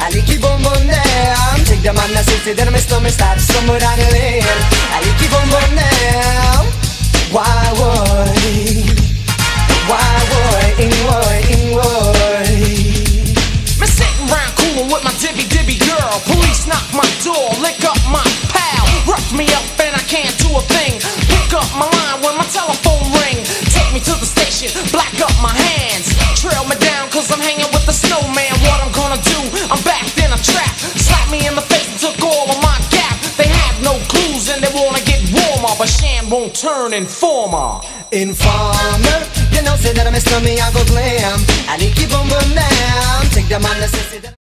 I like you boom boom down. Take the man that says that my stomach starts somewhere down the lane. I like you boom boom down. Why would Me sitting round coolin' with my dibby girl. Police knock my door, lick up my pal, rough me up and I can't do a thing. Pick up my line when my telephone ring. Take me to the station, black up my hands, trail me down cause I'm hanging with the snowman. What I'm gonna do? I'm backed in a trap. Slapped me in the face and took all of my gap. They had no clues and they wanna get warmer, but Shan won't turn informer. Informer, you know say that I'm a snowman, I go glam. I like you boom boom down. Take the man that says that